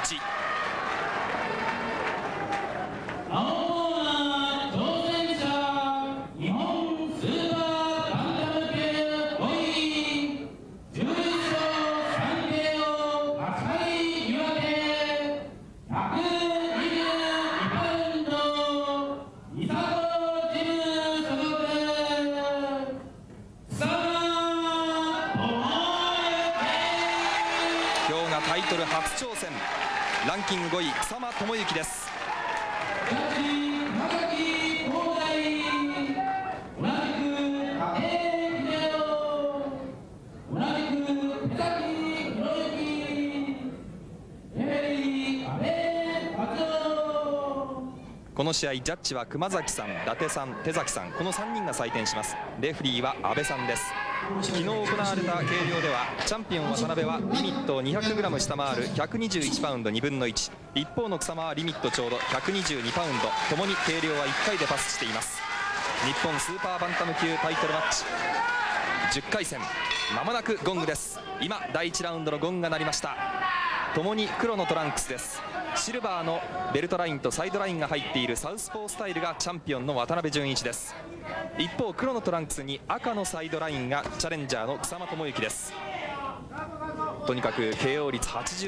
11。タイトル初挑戦、ランキング5位草間智之です。この試合ジャッジは熊崎さん、伊達さん、手崎さん、この3人が採点します。レフリーは阿部さんです。昨日行われた計量ではチャンピオン渡辺はリミットを 200g 下回る121パウンド2分の1、一方の草間はリミットちょうど122パウンド、ともに計量は1回でパスしています。日本スーパーバンタム級タイトルマッチ10回戦、まもなくゴングです。今第1ラウンドのゴングが鳴りました。ともに黒のトランクスです。シルバーのベルトラインとサイドラインが入っているサウスポースタイルがチャンピオンの渡辺淳一です。一方黒のトランクスに赤のサイドラインがチャレンジャーの草間智之です。とにかく KO 率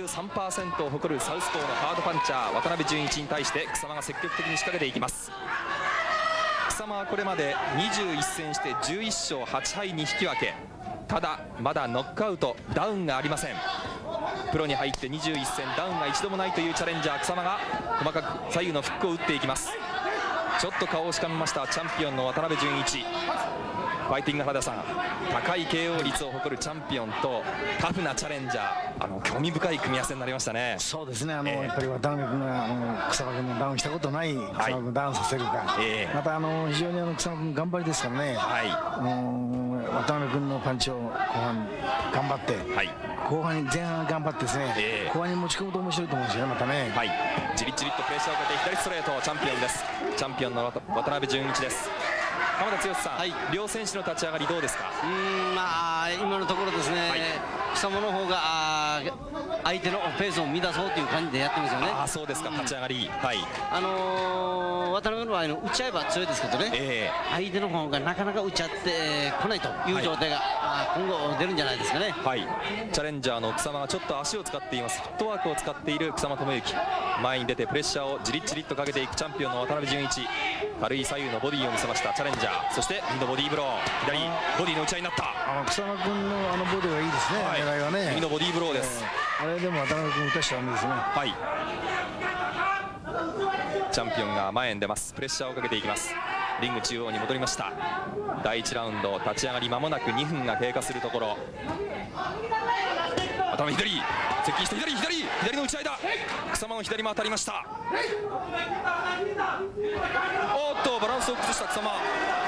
83% を誇るサウスポーのハードパンチャー渡辺淳一に対して草間が積極的に仕掛けていきます。草間はこれまで21戦して11勝8敗に引き分け、ただまだノックアウトダウンがありません。プロに入って21戦ダウンが一度もないというチャレンジャー草間が細かく左右のフックを打っていきます。ちょっと顔をしかめましたチャンピオンの渡辺淳一。ファイティング原田さん、高い KO 率を誇るチャンピオンとタフなチャレンジャー、興味深い組み合わせになりましたね。 そうですね、やっぱり渡辺君が草間君のダウンしたことない草間君ダウンさせるか、また非常に草間君頑張りですからね、渡辺君のパンチを後半頑張って、後半に前半頑張ってですね、後半に持ち込むと面白いと思うんですよね、またね。 じりじりとプレッシャーをかけて左ストレート、チャンピオンです。チャンピオンの渡辺淳一です。浜田剛さん、両選手の立ち上がりどうですか。 今のところですね、草間の方が相手のペースを乱そうという感じでやってますよね。 そうですか、立ち上がり、 渡辺の場合の打ち合いは強いですけどね、相手の方がなかなか打ち合ってこないという状態が今後出るんじゃないですかね。 チャレンジャーの草間がちょっと足を使っています。フットワークを使っている草間智之、前に出てプレッシャーをじりじりとかけていくチャンピオンの渡辺淳一。軽い左右のボディを見せましたチャレンジャー、そして右のボディーブロー、左ボディの打ち合いになった。草間君のボディはいいですね、狙いはね。 右のボディーブローです。 あれでも渡辺君打たしちゃダメですね。 チャンピオンが前に出ます。プレッシャーをかけていきます。リング中央に戻りました。第1ラウンド立ち上がり間もなく2分が経過するところ、頭左接近して左の打ち合いだ。草間の左も当たりました。おっとバランスを崩した草間、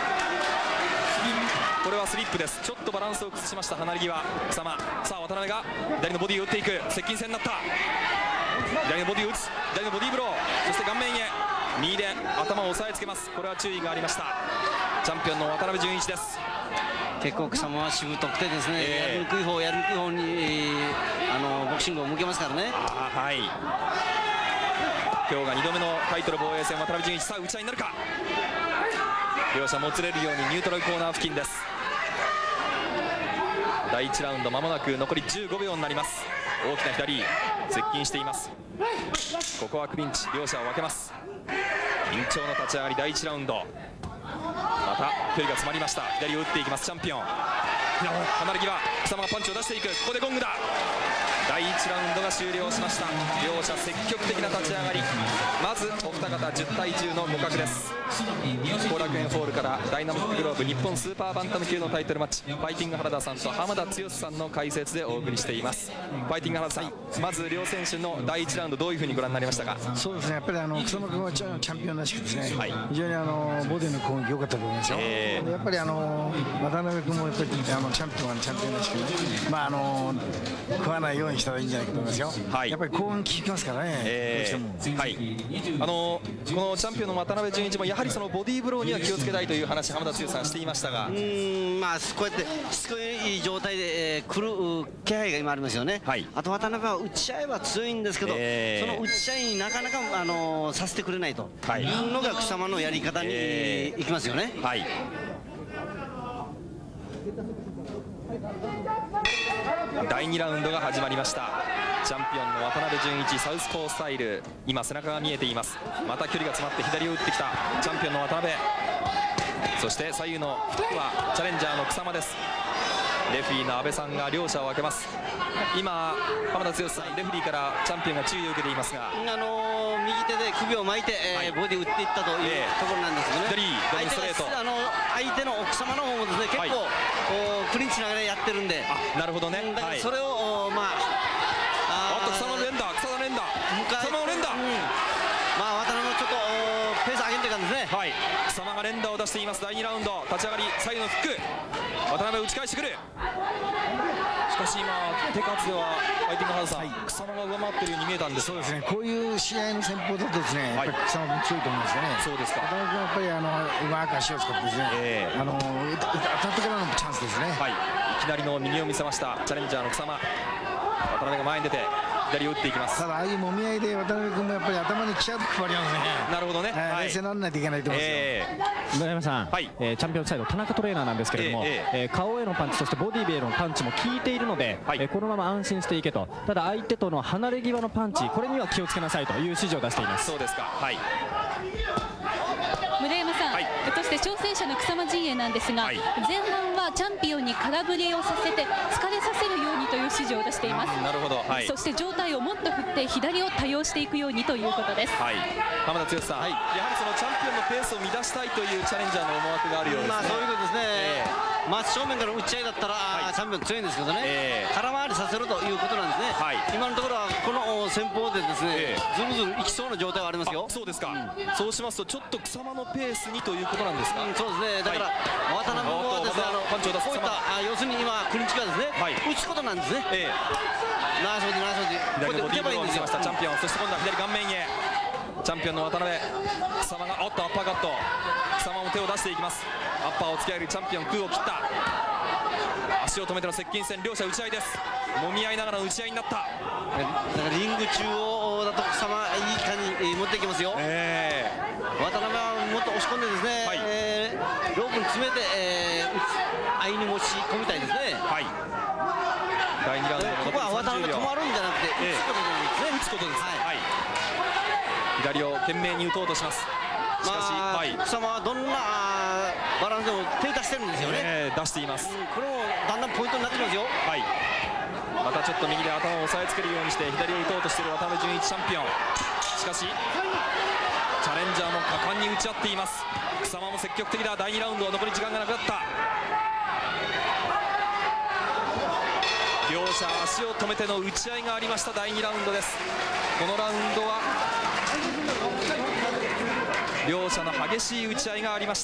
これはスリップです。ちょっとバランスを崩しました離れ際草間。さあ渡辺が左のボディを打っていく、接近戦になった。左のボディを打つ、左のボディーブロー、そして顔面へ右で頭を押さえつけます。これは注意がありました。チャンピオンの渡辺淳一です。 結構草間はしぶとくてですね、やりにくい方にボクシングを向けますからね。今日が2度目のタイトル防衛戦、渡辺淳一。さあ打ち合いになるか。両者もつれるようにニュートラルコーナー付近です。第1ラウンド間もなく残り15秒になります。大きな左接近しています。ここはクリンチ、両者を分けます。緊張の立ち上がり第1ラウンド、また距離が詰まりました。左を打っていきますチャンピオン。離れ際草間がパンチを出していく。ここでゴングだ。第1ラウンドが終了しました。両者積極的な立ち上がり。まずお二方10対10の互角です。後楽園ホールからダイナミックグローブ日本スーパーバンタム級のタイトルマッチ、ファイティング原田さんと浜田剛さんの解説でお送りしています。ファイティング原田さん、まず両選手の第1ラウンドどういうふうにご覧になりましたか。 そうですね、やっぱり草間君はチャンピオンらしくですね、非常にボディの攻撃良かったと思いますよ。やっぱり渡辺君もやっぱりチャンピオンはチャンピオンらしく、食わないようにしたらいいんじゃないかと思いますよ。やっぱり後半効きますからね。 このチャンピオンの渡辺淳一もやはりそのボディーブローには気をつけたいという話、浜田剛さんしていましたが、 まあこうやってしつこい状態で来る気配が今ありますよね。あと渡辺は打ち合いは強いんですけど、その打ち合いになかなかさせてくれないというのが草間のやり方にいきますよね。 第2ラウンドが始まりました。チャンピオンの渡辺淳一、サウスポースタイル、今背中が見えています。また距離が詰まって左を打ってきたチャンピオンの渡辺、そして左右のフックはチャレンジャーの草間です。レフェリーの阿部さんが両者を分けます。今浜田剛さん、レフェリーからチャンピオンが注意を受けていますが、 右手で首を巻いて、ボディ打っていったというところなんですけどね。 左ストレート、 相手の奥様の方もですね、結構、クリンチながらやってるんで、 なるほどね。 だからそれを草間の連打、草間の連打、草間の連打、 渡辺もちょっとペース上げていかんですね。 草間が連打を出しています。第2ラウンド立ち上がり、左右のフック、渡辺打ち返してくる。しかし今手数ではファイティングハウスさん、草間が上回っているように見えたんです。 そうですね、こういう試合の戦法だとですね、やっぱり草間君強いと思うんですよね。 そうですか。 渡辺君はやっぱりうまく足を使ってですね、当たってからのチャンスですね。 いきなりの右を見せましたチャレンジャーの草間。渡辺が前に出て左を打っていきます。 ただああいうもみ合いで渡辺君もやっぱり頭に気合い配りますね。 なるほどね。 冷静にならないといけないと思いますよ。 村山さん、チャンピオンサイド田中トレーナーなんですけれども、顔へのパンチ、そしてボディへのパンチも効いているので、このまま安心していけと。ただ相手との離れ際のパンチ、これには気をつけなさいという指示を出しています。 そうですか。 村山さん、そして挑戦者の草間陣営なんですが、前半はチャンピオンに空振りをさせて疲れさせるようにという指示を出しています。 なるほど。 そして上体をもっと振って左を多用していくようにということです。 浜田剛さん、やはりそのチャンピオンのペースを乱したいというチャレンジャーの思惑があるようですね。 そういうことですね。真正面から打ち合いだったら、チャンピオン強いんですけどね、空回りさせるということなんですね。今のところはこの戦法でですね、ずるずるいきそうな状態はありますよ。 そうですか。そうしますとちょっと草間のペースにということなんですか。 そうですね。だから渡辺もですね、 パンチを出すこういった要するに今クリンチがですね、打つことなんですね。ナイスボディ、ナイスボディ。 左のボディーブローを見せましたチャンピオン。そして今度は左顔面へチャンピオンの渡辺。草間がアッパーカット。草間も手を出していきます。アッパーを突き上げるチャンピオン、空を切った。足を止めての接近戦、両者打ち合いです。揉み合いながらの打ち合いになった。だからリング中央だと草間いい感じに持っていきますよ。渡辺はもっと押し込んでですね、ロープに詰めて、相に持ち込みたいですね。 第2ラウンド、 ここは渡辺止まるんじゃなくて打つことなんですね。 打つことです。左を懸命に打とうとします。しかし、 草間はどんなバランスでも手出してるんですよね。 出しています。 これもだんだんポイントになってきますよ。 またちょっと右で頭を押さえつけるようにして左を打とうとしている渡辺淳一チャンピオン。しかしチャレンジャーも果敢に打ち合っています。草間も積極的だ。第2ラウンドは残り時間がなくなった。両者足を止めての打ち合いがありました。第2ラウンドです。このラウンドは両者の激しい打ち合いがありました。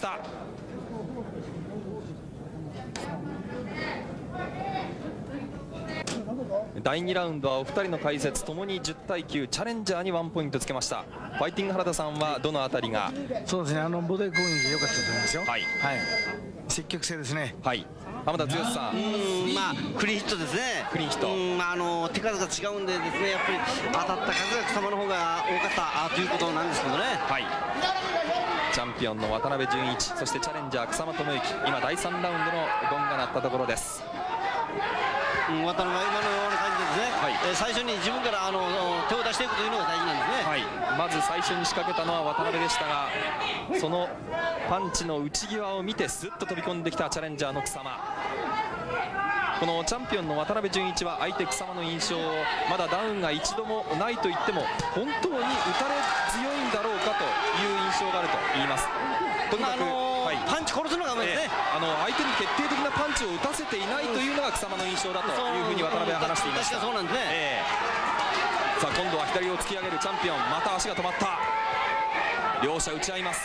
第2ラウンドはお二人の解説ともに10対9、チャレンジャーに1ポイントつけました。ファイティング原田さんはどのあたりが。 そうですね、ボディ攻撃良かったと思いますよ。積極性ですね。 浜田剛さん、 クリーンヒットですね。 クリーンヒット、 手数が違うんでですね、やっぱり当たった数が草間の方が多かったということなんですけどね。 チャンピオンの渡辺淳一、そしてチャレンジャー草間智之、今第3ラウンドのゴンが鳴ったところです。 渡辺は今のような感じですね、最初に自分から手を出していくというのが大事なんですね。 まず最初に仕掛けたのは渡辺でしたが、そのパンチの内際を見てスッと飛び込んできたチャレンジャーの草間。このチャンピオンの渡辺淳一は相手草間の印象を、まだダウンが一度もないと言っても本当に打たれ強いんだろうかという印象があると言います。とにかくパンチ殺すのがうまいですね。 相手に決定的なパンチを打たせていないというのが草間の印象だというふうに渡辺は話していました。 そうなんですね。 さあ今度は左を突き上げるチャンピオン、また足が止まった。両者打ち合います。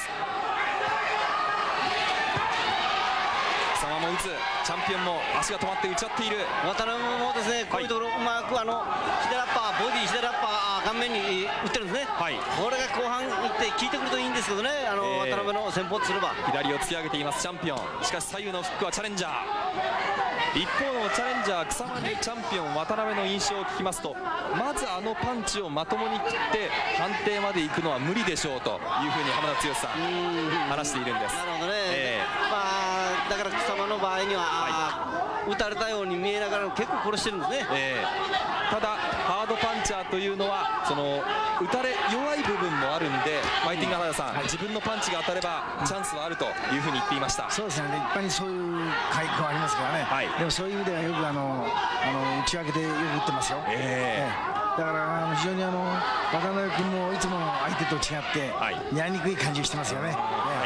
草間も打つ、チャンピオンも足が止まって打ち合っている。 渡辺もですね、こういうところうまく左アッパー、ボディ左アッパー顔面に打ってるんですね。これが後半って効いてくるといいんですけどね、渡辺の戦法すれば。 左を突き上げていますチャンピオン。しかし左右のフックはチャレンジャー。一方のチャレンジャー草間にチャンピオン渡辺の印象を聞きますと、まずあのパンチをまともに食って判定まで行くのは無理でしょうというふうに浜田剛さん話しているんです。 なるほどね、だから草間の場合には、打たれたように見えながら結構殺してるんですね。 ただハードパンチャーというのはその打たれ弱い部分もあるんで、ファイティング浜田さん、自分のパンチが当たればチャンスはあるというふうに言っていました。 そうですね、一般にそういう回復はありますからね、でもそういう意味ではよく打ち分けてよく打ってますよ。だから非常に渡辺君もいつもの相手と違ってやりにくい感じがしてますよね。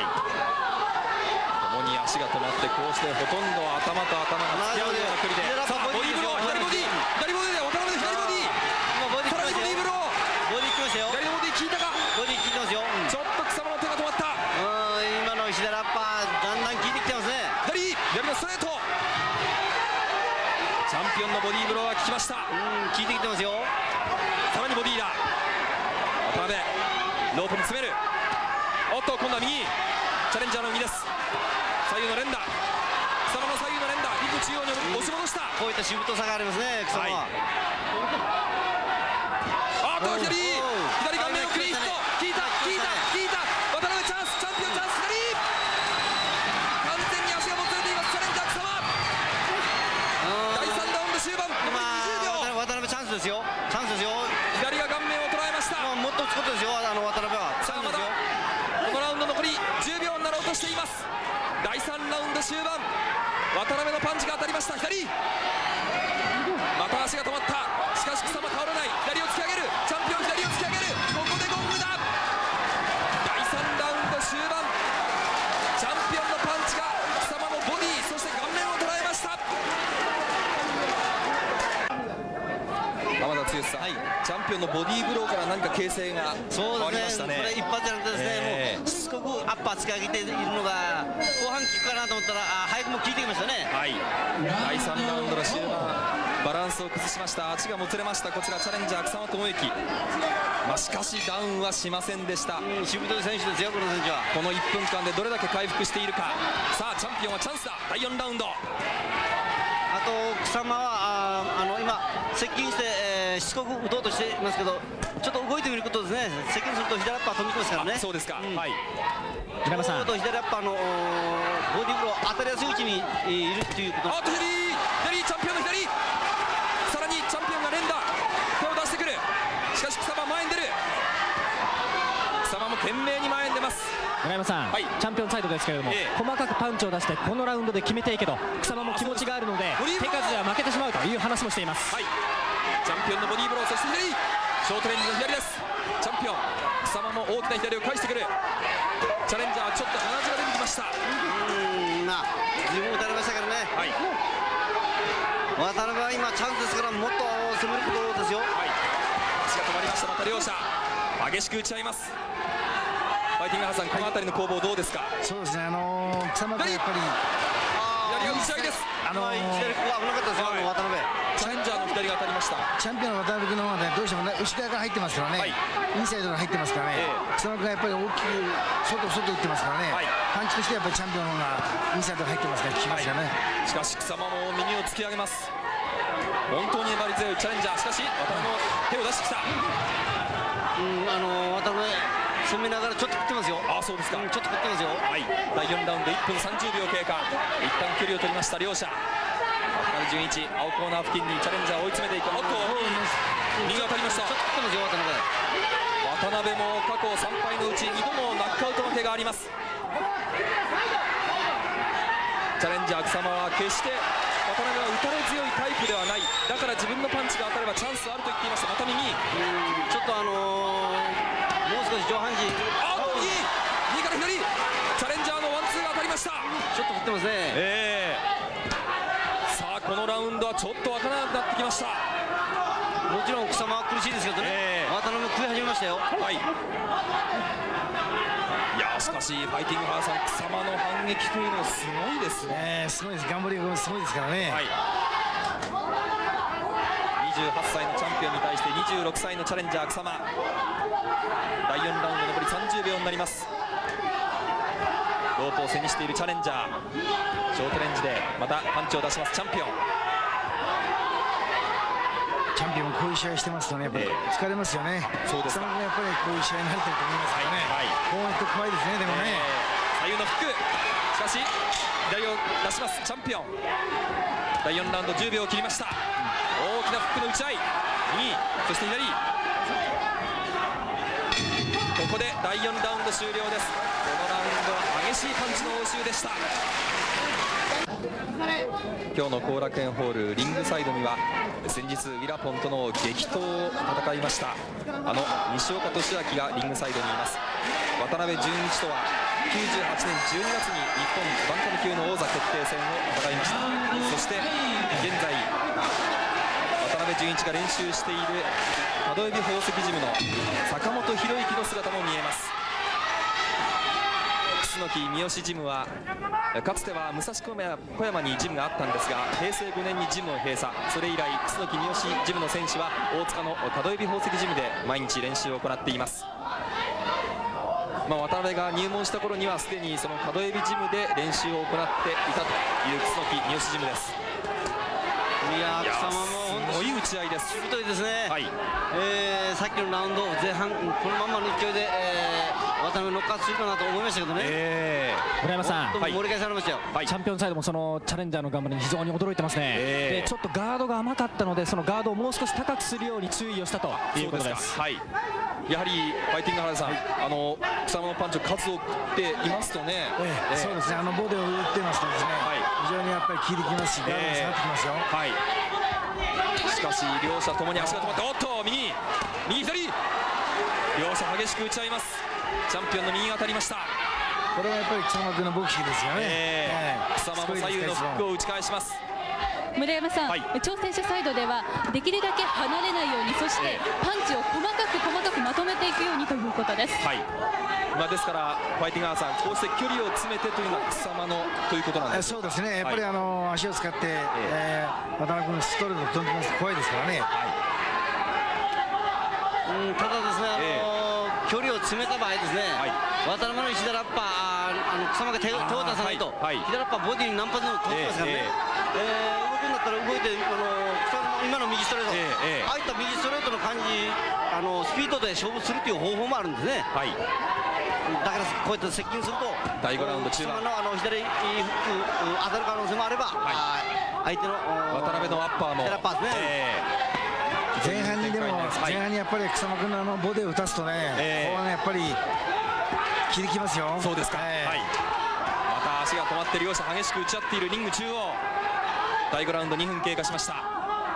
共に足が止まってこうしてほとんど頭と頭が突き合うような距離で、さあボディーブロー、左ボディで渡辺の左ボディ、さらにボディーブロー、 ボディ来ましたよ。 左のボディ効いたか、 ボディ効いてますよ。 ちょっと草間の手が止まった。 今の石田ラッパーだんだん効いてきてますね。 左のストレート、チャンピオンのボディーブローは効きました。 効いてきてますよ。 さらにボディーだ渡辺、ロープに詰める。おっと今度は右、チャレンジャーの右です。左右の連打、草間の左右の連打、リング中央に押し戻した。 こういったしぶとさがありますね、草間は。 左顔面をクリーンヒット、効いた渡辺チャンス、チャンピオンチャンス、左完全に足がもつれていますチャレンジャー草間。第3ラウンド終盤残り20秒、 渡辺チャンスですよ、チャンスですよ。 左が顔面を捉えました。 もっと打つことですよ、渡辺は。 さあまだこのラウンド残り10秒になろうとしています。第3ラウンド終盤、渡辺のパンチが当たりました。左また足が止まった。しかし草間倒れない、左を突き上げるチャンピオン、左を突き上げる、ここでゴングだ。第3ラウンド終盤、チャンピオンのパンチが草間のボディ、そして顔面を捉えました。浜田剛さん、チャンピオンのボディーブローから何か形勢が変わりましたね。 これ一発じゃなくてですね、もうしつこくアッパー突き上げているのが後半効くかなと思ったら早くも効いてきましたね。 第3ラウンドの終盤、バランスを崩しました。足がもつれました。こちらチャレンジャー草間智之、しかしダウンはしませんでした。 しぶとい選手ですよ、この選手は。 この1分間でどれだけ回復しているか。さあチャンピオンはチャンスだ。第4ラウンド、 あと草間は今接近して、しつこく打とうとしていますけど、ちょっと動いてみることですね。接近すると左ラッパー飛びますからね。 そうですか、 平山さん、左ラッパーのボディーブロー当たりやすい位置にいるということ。 左チャンピオンの左、さらにチャンピオンが連打、手を出してくる。しかし草間前に出る。草間も懸命に前に出ます。 村山さん、チャンピオンサイドですけれども、細かくパンチを出してこのラウンドで決めていけと草間も気持ちがあるので手数では負けてしまうという話もしています。 チャンピオンのボディーブロー、そして左、ショートレンジの左です。チャンピオン草間も大きな左を返してくる。チャレンジャーちょっと鼻血が出てきました。 自分打たれましたからね。渡辺は今チャンスですから、もっと攻めることですよ。 足が止まりました。また両者激しく打ち合います。ファイティングハさん、この辺りの攻防どうですか。 そうですね、草間君やっぱり左が打ち合いです。 左ここ危なかったですよ、渡辺。 チャレンジャーの左が当たりました。 チャンピオンの渡辺君の方はね、どうしても内側から入ってますからね、インサイドが入ってますからね、草間君がやっぱり大きく外打ってますからね、パンチとしてやっぱりチャンピオンの方がインサイドが入ってますから効きますよね。 しかし草間も右を突き上げます。本当に粘り強いチャレンジャー。しかし渡辺も手を出してきた。 渡辺攻めながらちょっと食ってますよ。 そうですか、 ちょっと食ってますよ。 第4ラウンド1分30秒経過。一旦距離を取りました両者。渡辺純一、青コーナー付近にチャレンジャーを追い詰めていく。右が当たりました。 ちょっと食ってますよ、 渡辺も過去3敗のうち2度もナックアウト負けがあります。チャレンジャー草間は決して渡辺は打たれ強いタイプではない、だから自分のパンチが当たればチャンスあると言っていました。また右、 ちょっともう少し上半身、 右から左、チャレンジャーのワンツーが当たりました。 ちょっと振ってますね。 さあこのラウンドはちょっと分からなくなってきました。 もちろん草間は苦しいですけどね、渡辺も食い始めましたよ。 いやしかしファイティングハーさん、草間の反撃というのはすごいですね。 すごいです、頑張りがすごいですからね。 28歳のチャンピオンに対して26歳のチャレンジャー草間。第4ラウンド残り30秒になります。ロープを背にしているチャレンジャー、ショートレンジでまたパンチを出します。チャンピオンこういう試合してますとね、やっぱり疲れますよね。 そうですか。 やっぱりこういう試合に慣れてると思いますからね。こうやって怖いですね。でもね、 左右のフック、しかし左を出します。チャンピオン、第4ラウンド10秒を切りました。大きなフックの打ち合い、右、そして左、ここで第4ラウンド終了です。このラウンドは激しいパンチの応酬でした。今日の後楽園ホールリングサイドには先日ウィラポンとの激闘を戦いました西岡俊明がリングサイドにいます。渡辺淳一とは98年12月に日本バンタム級の王座決定戦を戦いました。そして現在渡辺淳一が練習している角海老宝石ジムの坂本博之の姿も見えます。楠木三好ジムはかつては武蔵小山にジムがあったんですが、平成5年にジムを閉鎖。それ以来楠木三好ジムの選手は大塚の角海老宝石ジムで毎日練習を行っています。渡辺が入門した頃にはすでにその角海老ジムで練習を行っていたという楠木三好ジムです。 いや貴様もすごい打ち合いです。 しぶといですね。 はい、 さっきのラウンド前半このままの勢いで、渡辺乗っかってするかなと思いましたけどね。 村山さん、 盛り返されましたよ。 チャンピオンサイドもそのチャレンジャーの頑張りに非常に驚いてますね。でちょっとガードが甘かったので、そのガードをもう少し高くするように注意をしたということです。 やはりファイティング原田さん、草間のパンチを数を食っていますとね、 そうですね、ボディを打ってますとですね、非常にやっぱり効いてきますし、ガードが下がってきますよ。 しかし両者ともに足が止まって、おっと右左、両者激しく打ち合います。チャンピオンの右が当たりました。 これはやっぱり草間君のボクシングですよね。 草間も左右のフックを打ち返します。 村山さん、挑戦者サイドではできるだけ離れないように、そしてパンチを細かくまとめていくようにということです。 ですからファイティングアーさん、こうして距離を詰めてというのは草間のということなんですか。 そうですね、やっぱり足を使って渡辺君のストレート飛んでますと怖いですからね。 ただですね、距離を詰めた場合ですね、渡辺の石田ラッパー、草間が手を出さないと、左ラッパーボディに何発でも飛んでますからね。動くんだったら動いて、今の右ストレート、ああいった右ストレートの感じ、スピードで勝負するという方法もあるんですね。だからこうやって接近すると第5ラウンド中盤の左フック当たる可能性もあれば、相手の渡辺のアッパーも前半にやっぱり草間君のボディを打たすとね、ここはねやっぱり切りきますよ。 そうですか。また足が止まって両者激しく打ち合っているリング中央。第5ラウンド2分経過しました。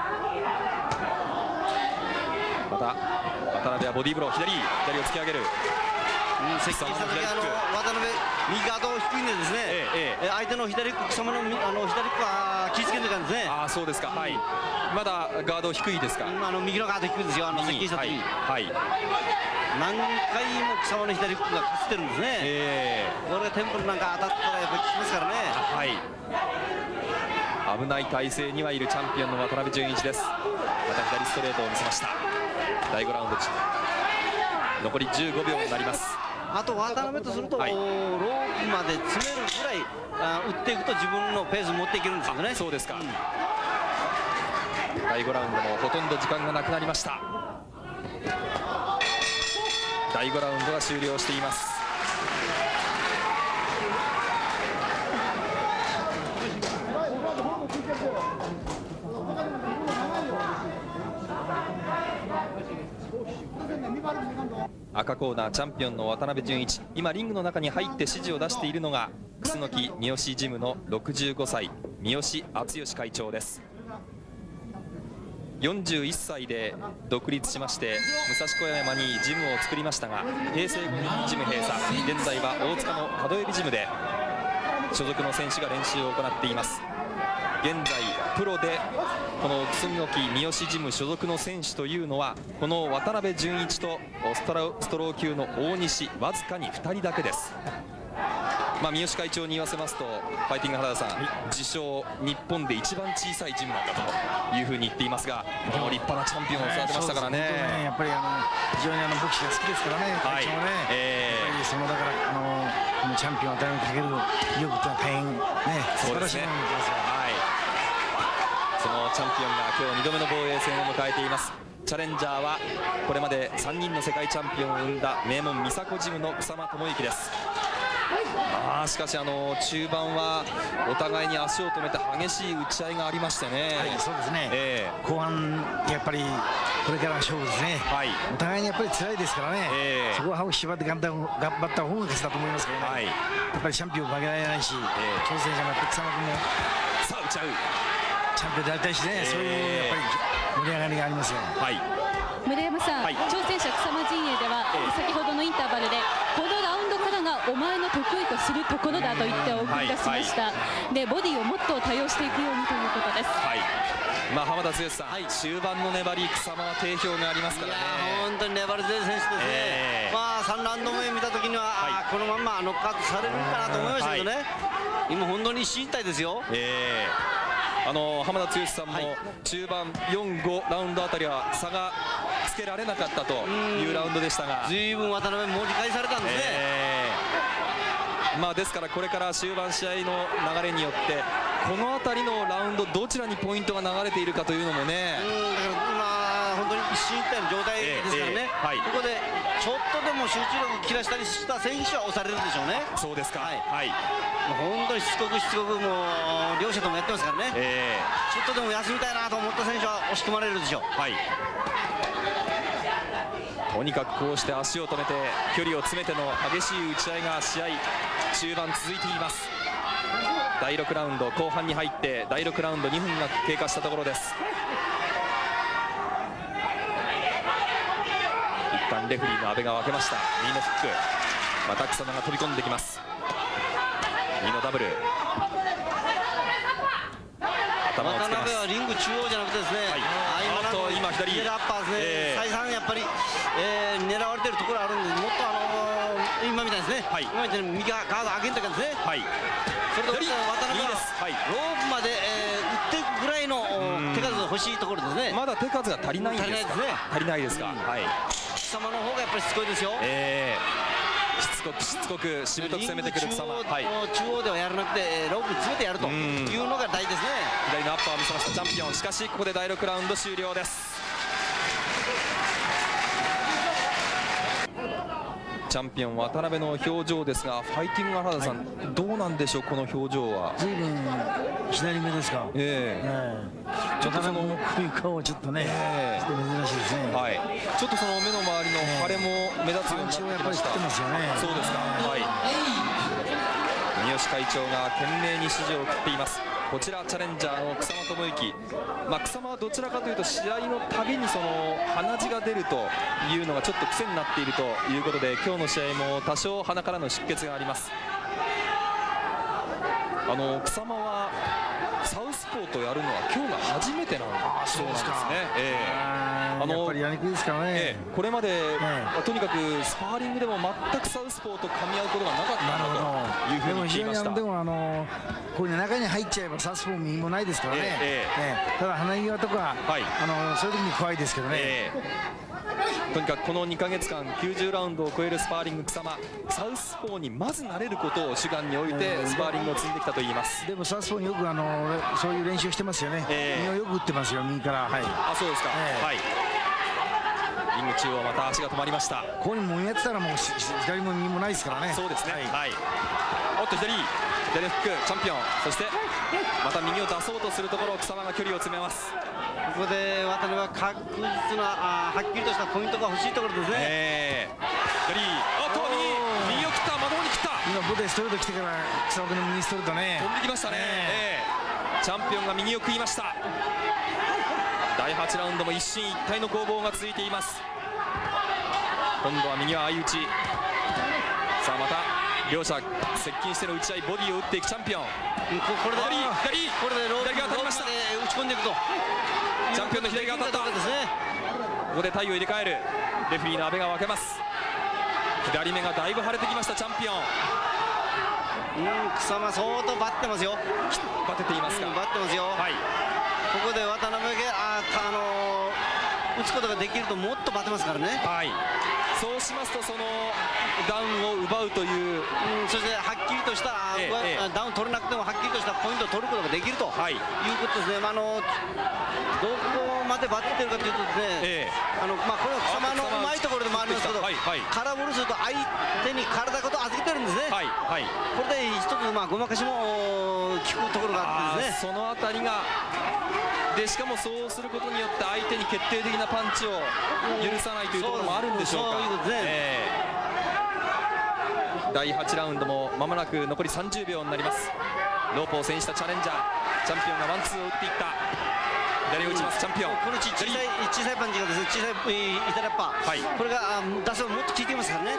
また渡辺はボディーブロー、左を突き上げる。 接近した時渡辺右ガード低いんでですね、相手の左フック、草間の左フックは気をつけてるんですね。 そうですか。まだガード低いですか。 右のガード低いですよ。接近した時に何回も草間の左フックがかすってるんですね。これテンポなんか当たったらやっぱり効きますからね。 危ない体勢にはいるチャンピオンの渡辺淳一です。また左ストレートを見せました。第5ラウンド残り15秒になります。 あと渡辺とすると、ロープまで詰めるぐらい打っていくと自分のペースに持っていけるんですよね。 そうですか。第5ラウンドもほとんど時間がなくなりました。第5ラウンドが終了しています。赤コーナーチャンピオンの渡辺淳一、今リングの中に入って指示を出しているのが楠木三好ジムの65歳三好敦義会長です。41歳で独立しまして武蔵小山にジムを作りましたが、平成5年にジム閉鎖、現在は大塚の角海老ジムで所属の選手が練習を行っています。現在プロでこの楠木三好ジム所属の選手というのはこの渡辺淳一とストロー級の大西、わずかに2人だけです。 三好会長に言わせますと、ファイティング原田さん、自称日本で一番小さいジムなんだというふうに言っていますが、この立派なチャンピオンを育てましたからね。 やっぱり非常にボクシングが好きですからね、会長もね。やっぱりそのだからこのチャンピオンを与えにかける意欲ってのは大変ね、素晴らしいものになってますよ。 そのチャンピオンが今日2度目の防衛戦を迎えています。チャレンジャーはこれまで3人の世界チャンピオンを生んだ名門美佐子ジムの草間智之です。しかし中盤はお互いに足を止めて激しい打ち合いがありましてね。 そうですね、後半やっぱりこれから勝負ですね。お互いにやっぱり辛いですからね、そこは歯を縛って頑張った方が勝ちだと思いますけどね。やっぱりチャンピオンを負けられないし、挑戦者の草間君もさあ打ち合うチャンピオンでありたいしね、そういうやっぱり盛り上がりがありますよ。 村山さん、挑戦者草間陣営では、先ほどのインターバルでこのラウンドからがお前の得意とするところだと言って送り出しました。でボディをもっと多用していくようにということです。 浜田剛さん、終盤の粘り、草間は定評がありますからね。 本当に粘り強い選手ですね。3ラウンド目見たときには、このままノックアウトされるかなと思いましたけどね、今本当に一進一退ですよ。 浜田剛さんも中盤4、5ラウンドあたりは差がつけられなかったというラウンドでしたが、 随分渡辺盛り返されたんですね。 ですからこれから終盤試合の流れによってこの辺りのラウンドどちらにポイントが流れているかというのもね、 だから今本当に一進一退の状態ですからね、ここでちょっとでも集中力を切らしたりした選手は押されるでしょうね。 そうですか。 本当にしつこくもう両者ともやってますからね、ちょっとでも休みたいなと思った選手は押し込まれるでしょう。 とにかくこうして足を止めて距離を詰めての激しい打ち合いが試合中盤続いています。第6ラウンド後半に入って第6ラウンド2分が経過したところです。一旦レフェリーの阿部が分けました。右のフック、また草間が飛び込んできます。右のダブル、頭をつけます。 渡辺はリング中央じゃなくてですね、 今左アッパーですね、再三やっぱり、狙われてるところあるんで、もっと今みたいですね、今みたいに右側ガード上げんとかですね、それと渡辺はロープまで、打っていくぐらいの手数欲しいところですね。 まだ手数が足りないんですか。足りないですか。 貴様の方がやっぱりしつこいですよ。 しつこくしぶとく攻めてくる草間。 中央ではやらなくてロープに詰めてやるというのが大事ですね。 左のアッパーを見せましたチャンピオン。しかしここで第6ラウンド終了です。チャンピオン渡辺の表情ですが、ファイティング原田さん、どうなんでしょうこの表情は。 随分左目ですか。ちょっとそのこういう顔はちょっとね、珍しいですね。 ちょっとその目の周りの腫れも目立つようになってきました。 やっぱり知ってますよね。 そうですか。三好会長が懸命に指示を送っています。こちらチャレンジャーの草間智之、草間はどちらかというと試合のたびにその鼻血が出るというのがちょっと癖になっているということで、今日の試合も多少鼻からの出血があります。草間はサウスポーとやるのは今日が初めてなんそうなんですね。 やっぱりやりにくいですからね。 これまで、とにかくスパーリングでも全くサウスポーと噛み合うことがなかったんだというふうに聞きました。 でもこういう中に入っちゃえばサウスポーも意味もないですからね。ただ鼻際とか、そういう時に怖いですけどね。 とにかくこの2ヶ月間90ラウンドを超えるスパーリング草間、サウスポーにまず慣れることを主眼に置いてスパーリングを積んできたといいます。 でもサウスポーによくそういう練習してますよね。右をよく打ってますよ、右から。 そうですか。リング中央また足が止まりました。 ここにもみ合ってたらもう左も右もないですからね。 そうですね。おっと左フックチャンピオン、そしてまた右を出そうとするところを草間が距離を詰めます。 ここで渡辺は確実なはっきりとしたポイントが欲しいところですね。 右を切った、まともに切った。 今ボディストレート来てから草間君の右ストレートね、 飛んできましたね。チャンピオンが右を食いました。第8ラウンドも一進一退の攻防が続いています。今度は右は相打ち。さあまた両者接近しての打ち合い、ボディを打っていくチャンピオン。 これで左が当たりました。 打ち込んでいくとチャンピオンの左が当たった。ここで体を入れ替える。レフェリーの阿部が分けます。左目がだいぶ腫れてきましたチャンピオン。 草間相当バッてますよ。 バテていますか。 バッてますよ。 はい。 ここで渡辺が打つことができるともっとバテますからね。 はい。そうしますとそのダウンを奪うという、 そしてはっきりとした、ダウン取れなくてもはっきりとしたポイントを取ることができるということですね。どこまでバテてるかというとですね、これは草間のうまいところでもありますけど、空振りすると相手に体ごと預けてるんですね。これで一つごまかしも効くところがあってですね。 そのあたりがで、しかもそうすることによって相手に決定的なパンチを許さないというところもあるんでしょうか。第8ラウンドも間もなく残り30秒になります。ロープを背にしたチャレンジャー、チャンピオンがワンツーを打っていった。左を打ちますチャンピオン。 この小さいパンチがですね、小さいイタラッパー、これが出せばもっと効いていますからね。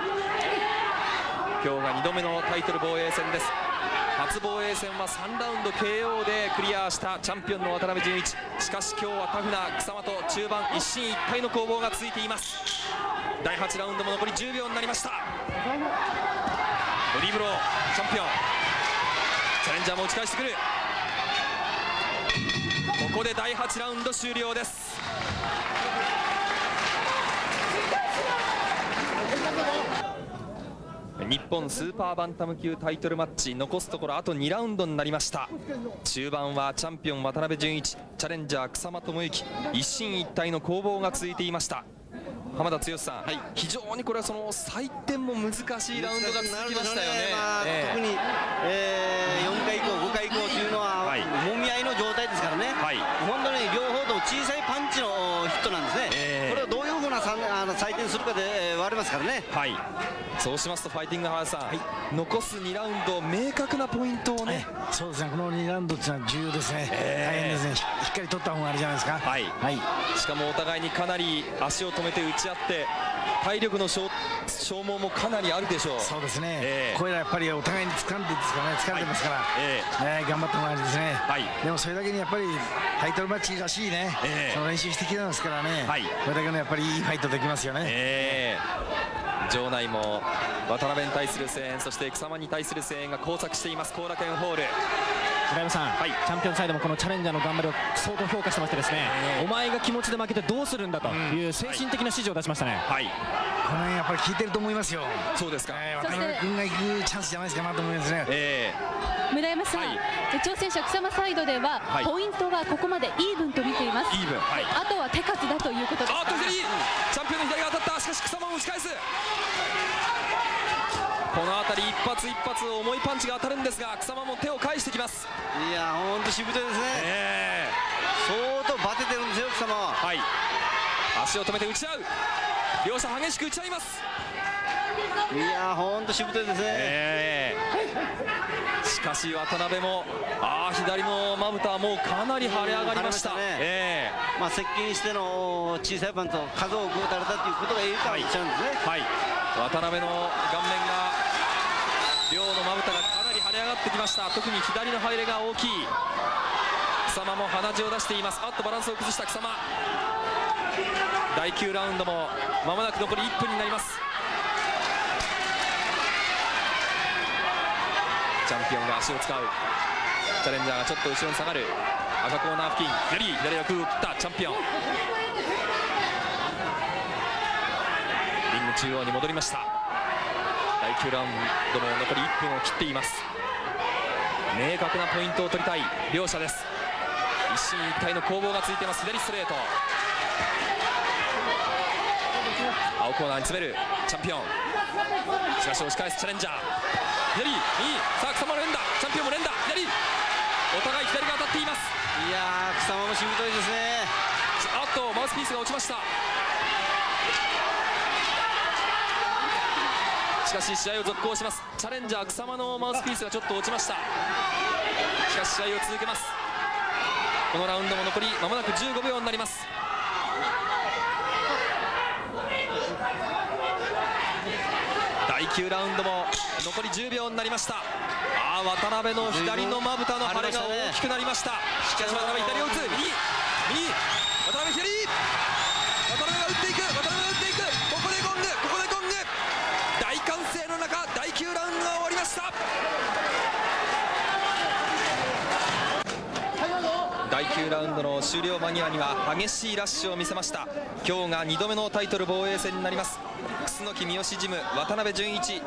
今日が2度目のタイトル防衛戦です。初防衛戦は3ラウンド KO でクリアしたチャンピオンの渡辺淳一。しかし今日はタフな草間と中盤一進一退の攻防が続いています。第8ラウンドも残り10秒になりました。ボディーブローチャンピオン、チャレンジャーも打ち返してくる。ここで第8ラウンド終了です。日本スーパーバンタム級タイトルマッチ、残すところあと2ラウンドになりました。中盤はチャンピオン渡辺淳一、チャレンジャー草間智之、一進一退の攻防が続いていました。浜田剛さん、非常にこれはその採点も難しいラウンドが続きましたよね。 特に、4回以降5回以降というのは、もみ合いの状態ですからね。本当に両方とも小さいパンチのヒットなんですね。これをどういうふうな採点するかで割れますからね。 そうしますとファイティングハーさん、残す2ラウンド明確なポイントをね、 そうですね、この2ラウンドっていうのは重要ですね。大変ですね。しっかり取った方があれじゃないですか。 しかもお互いにかなり足を止めて打ち合って、体力の消耗もかなりあるでしょう。 そうですね。これはやっぱりお互いに掴んでですからね、疲れてますから、頑張ってもらいですね。でもそれだけにやっぱりタイトルマッチらしいね、その練習してきてますからね、これだけのやっぱりいいファイトできますよね。 場内も渡辺に対する声援、そして草間に対する声援が交錯しています後楽園ホール。 村山さん、チャンピオンサイドもこのチャレンジャーの頑張りを相当評価してましてですね、お前が気持ちで負けてどうするんだという精神的な指示を出しましたね。 この辺やっぱり効いてると思いますよ。 そうですか。 渡辺君が行くチャンスじゃないですかなと思いますね。 村山さん、挑戦者草間サイドではポイントはここまでイーブンと見ています。あとは手数だということですか。 チャンピオンの左が当たった。しかし草間も打ち返す。この辺り一発一発重いパンチが当たるんですが、草間も手を返してきます。 いや本当しぶといですね。相当バテてるんですよ草間は。 足を止めて打ち合う。両者激しく打ち合います。 いや本当しぶといですね。 しかし渡辺も左のまぶたはもうかなり腫れ上がりました。 接近しての小さいパンと数を打たれたということがいいかもしれないですね。 渡辺の顔面が、両のまぶたがかなり腫れ上がってきました。特に左の入れが大きい。草間も鼻血を出しています。バランスを崩した草間。第9ラウンドも間もなく残り1分になります。チャンピオンが足を使う。チャレンジャーがちょっと後ろに下がる。赤コーナー付近、左枠を切ったチャンピオン。リング中央に戻りました。第9ラウンドも残り1分を切っています。明確なポイントを取りたい両者です。一進一退の攻防が続いています。左ストレート、青コーナーに詰めるチャンピオン。しかし押し返すチャレンジャー。左、右、さあ草間の連打、チャンピオンも連打、左、お互い左が当たっています。 いや草間もしぶといですね。 マウスピースが落ちました。しかし試合を続行します。チャレンジャー草間のマウスピースがちょっと落ちました。しかし試合を続けます。このラウンドも残り間もなく15秒になります。第9ラウンドも残り10秒になりました。渡辺の左のまぶたの腫れが大きくなりました。しかし渡辺左を打つ。右、渡辺左、渡辺が打っていく。ここでゴング、大歓声の中、大 9ラウンドが終わりました。第9ラウンドの終了間際には激しいラッシュを見せました。今日が2度目のタイトル防衛戦になります。楠木三好ジム渡辺淳一。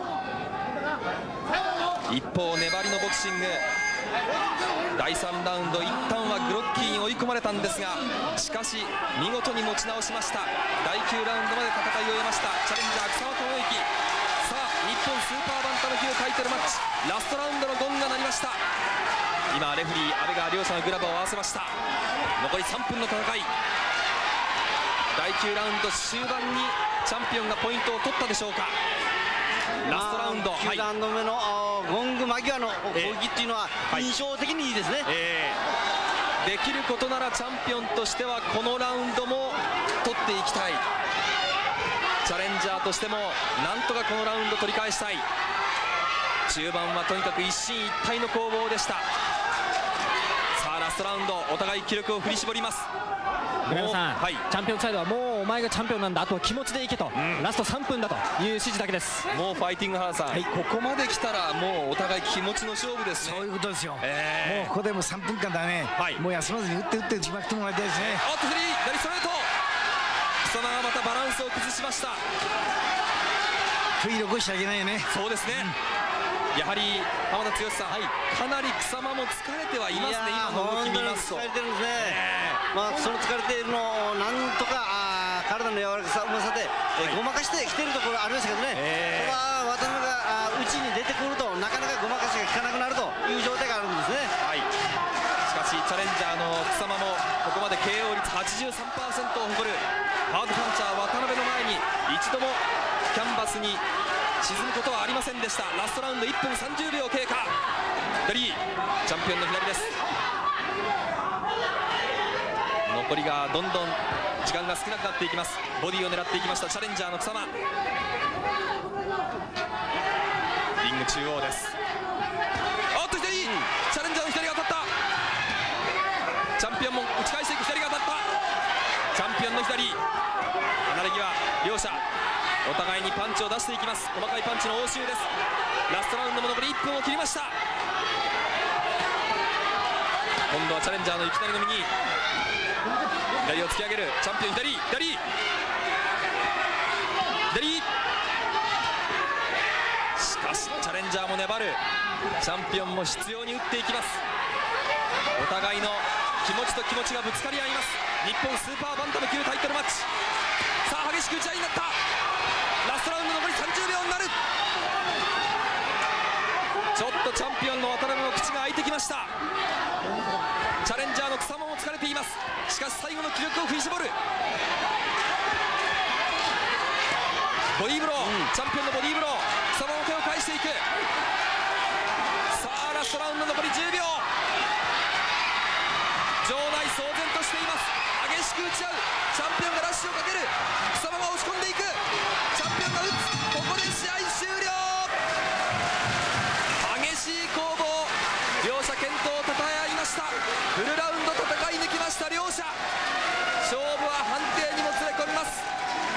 一方粘りのボクシング、第3ラウンド一旦はグロッキーに追い込まれたんですが、しかし見事に持ち直しました。第9ラウンドまで戦いを終えました。チャレンジャー草間智之。さあ日本スーパーバンタム級タイトルマッチラストラウンドのゴングが鳴りました。今レフリー阿部が両者のグラブを合わせました。残り3分の戦い。第9ラウンド終盤にチャンピオンがポイントを取ったでしょうか。ラストラウンド、 9ラウンド目のゴング間際の攻撃っていうのは印象的にいいですね。 できることならチャンピオンとしてはこのラウンドも取っていきたい。チャレンジャーとしてもなんとかこのラウンド取り返したい。中盤はとにかく一進一退の攻防でした。さあラストラウンド、お互い気力を振り絞ります。 村山さん、チャンピオンサイドはもうお前がチャンピオンなんだ、あとは気持ちでいけと、ラスト3分だという指示だけです。 もうファイティング原さん、ここまで来たらもうお互い気持ちの勝負ですね。 そういうことですよ。もうここでも3分間だね、もう休まずに打って打って打ちまくってもらいたいですね。 あっとフリー左ストレート、草間がまたバランスを崩しました。 フリー起こしちゃいけないよね。 そうですね、やはり浜田剛さん、かなり草間も疲れてはいますね。今の動き見ますと疲れてるんですね。その疲れているのをなんとか体の柔らかさ、うまさでごまかしてきてるところありますけどね、ただ渡辺が内に出てくるとなかなかごまかしが効かなくなるという状態があるんですね。 しかしチャレンジャーの草間もここまで KO 率 83% を誇るハードパンチャー渡辺の前に一度もキャンバスに沈むことはありませんでした。ラストラウンド1分30秒経過。左チャンピオンの左です。残りがどんどん時間が少なくなっていきます。ボディを狙っていきましたチャレンジャーの草間。リング中央です。おっと左、チャレンジャーの左が当たった。チャンピオンも打ち返していく。左が当たった。チャンピオンの左離れ際、両者お互いにパンチを出していきます。細かいパンチの応酬です。ラストラウンドも残り1分を切りました。今度はチャレンジャーのいきなりの右、左を突き上げるチャンピオン。左しかしチャレンジャーも粘る。チャンピオンも執拗に打っていきます。お互いの気持ちと気持ちがぶつかり合います。日本スーパーバンタム級タイトルマッチ。さあ激しく打ち合いになった。ラストラウンド残り30秒になる。ちょっとチャンピオンの渡辺の口が開いてきました。チャレンジャーの草間も疲れています。しかし最後の気力を振り絞る。ボディーブロー、チャンピオンのボディーブロー、草間の手を返していく。さあラストラウンド残り10秒。場内騒然としています。激しく打ち合う。チャンピオンがラッシュをかける。草間が押し込んでいく。チャンピオンが打つ。ここで試合終了。激しい攻防、両者健闘をたたえ合いました。フルラウンド戦い抜きました両者。勝負は判定にもつれ込みます。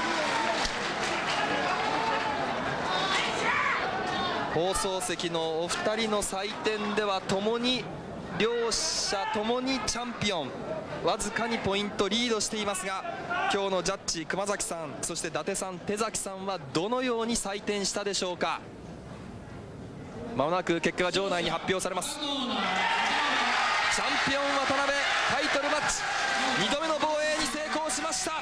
放送席のお二人の採点では両者ともにチャンピオン、わずかにポイントリードしていますが、今日のジャッジ熊崎さん、そして伊達さん、手崎さんはどのように採点したでしょうか。まもなく結果が場内に発表されます。チャンピオン渡辺、タイトルマッチ2度目の防衛に成功しました。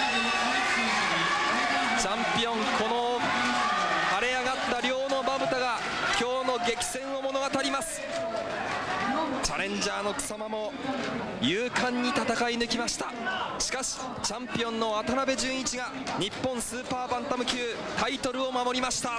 チャンピオン、この腫れ上がった両のまぶたが今日の激戦を物語ります。チャレンジャーの草間も勇敢に戦い抜きました。しかしチャンピオンの渡辺淳一が日本スーパーバンタム級タイトルを守りました。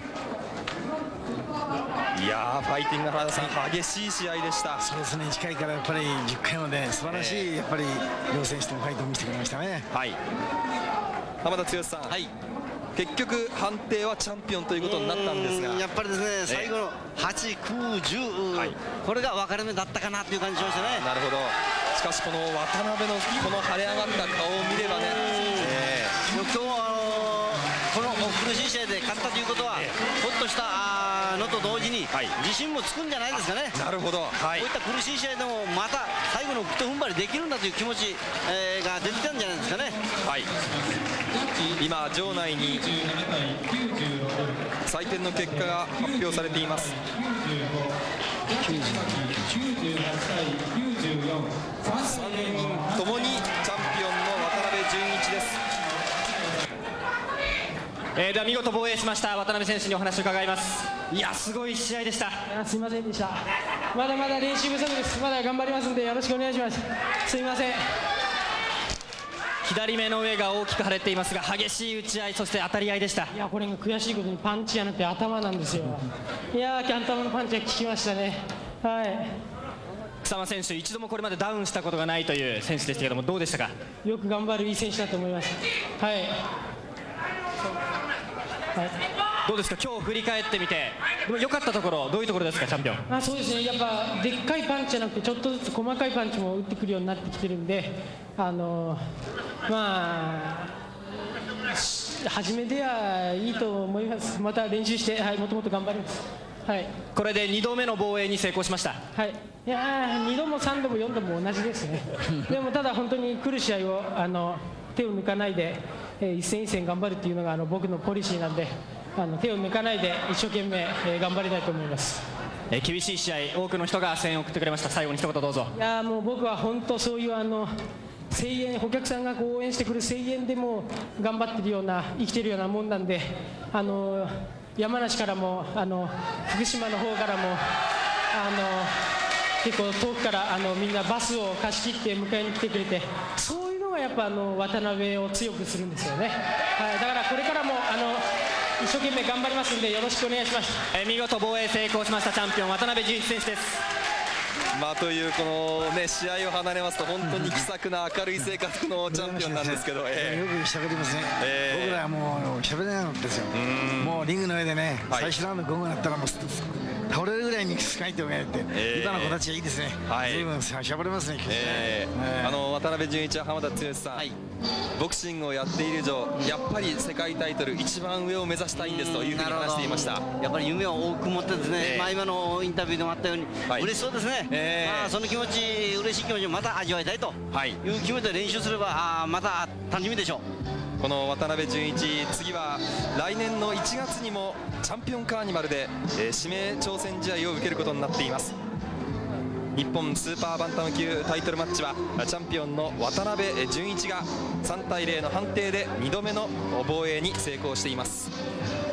いやー、ファイティング原田さん、激しい試合でした。 そうですね、1回からやっぱり10回まで素晴らしい、やっぱり両選手ともファイトを見せてくれましたね。 浜田剛さん、結局判定はチャンピオンということになったんですが、 やっぱりですね、最後の8、9、10、これが分かれ目だったかなという感じしましたね。 なるほど。しかしこの渡辺のこの腫れ上がった顔を見ればね、 今日この苦しい試合で勝ったということは、ひょっとしたのと同時に、自信もつくんじゃないですかね。 なるほど、 こういった苦しい試合でもまた最後のひと踏ん張りできるんだという気持ち、が出てきたんじゃないですかね。 今場内に採点の結果が発表されています。3人ともにチャンピオンの渡辺淳一です。 では見事防衛しました渡辺選手にお話を伺います。いや、すごい試合でした。 すいませんでした。まだまだ練習不足です。まだ頑張りますんでよろしくお願いします。すいません。 左目の上が大きく腫れていますが、激しい打ち合い、そして当たり合いでした。 いや、これが悔しいことにパンチじゃなくて頭なんですよ。いやー、頭のパンチが効きましたね。はい。 草間選手、一度もこれまでダウンしたことがないという選手でしたけども、どうでしたか。 よく頑張るいい選手だと思います。はい。 どうですか、今日振り返ってみて良かったところ、どういうところですか、チャンピオン。 そうですね、やっぱでっかいパンチじゃなくてちょっとずつ細かいパンチも打ってくるようになってきてるんで、初めではいいと思います。また練習して、もっともっと頑張ります。 これで2度目の防衛に成功しました。 いやー、2度も3度も4度も同じですね。でもただ本当に来る試合を手を抜かないで、一戦一戦頑張るっていうのが僕のポリシーなんで、手を抜かないで一生懸命、頑張りたいと思います。 厳しい試合、多くの人が声援を送ってくれました。最後に一言どうぞ。 いやー、もう僕は本当そういう声援、お客さんが応援してくる声援でも頑張ってるような、生きてるようなもんなんで、山梨からも福島の方からも結構遠くからみんなバスを貸し切って迎えに来てくれて、そういうのがやっぱ渡辺を強くするんですよね。だからこれからも一生懸命頑張りますんでよろしくお願いします。 見事防衛成功しましたチャンピオン渡辺淳一選手です。 というこのね、試合を離れますと本当に気さくな明るい性格のチャンピオンなんですけど、よく喋りますね。僕らはもう喋れないんですよ。もうリングの上でね、最初ラウンド5分になったらもう倒れるぐらいに書いておけって、今の子たちがいいですね。随分喋れますね。 渡辺淳一は浜田剛さん、ボクシングをやっている以上、やっぱり世界タイトル一番上を目指したいんですというふうに話していました。 やっぱり夢を多く持ってですね、今のインタビューでもあったように、嬉しそうですね。その気持ち、嬉しい気持ちをまた味わいたいという気持ちで練習すればまた楽しみでしょう。 この渡辺淳一、次は来年の1月にもチャンピオンカーニバルで、指名挑戦試合を受けることになっています。日本スーパーバンタム級タイトルマッチはチャンピオンの渡辺淳一が3対0の判定で2度目の防衛に成功しています。